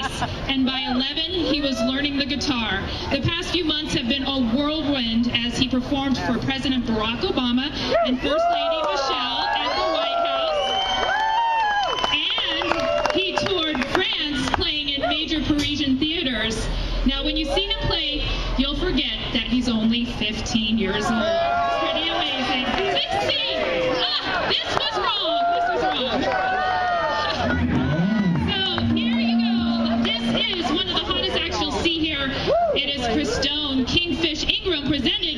bass, and by 11, he was learning the guitar. The past few months have been a whirlwind as he performed for President Barack Obama and First Lady Michelle at the White House. And he toured France, playing in major Parisian theaters. Now, when you see him play, you'll forget that he's only 15 years old. It's pretty amazing. 16! Ah, this was wrong. This was wrong. So, here you go. This is one of the hottest acts you'll see here. It is Chris Stone, Kingfish Ingram, presented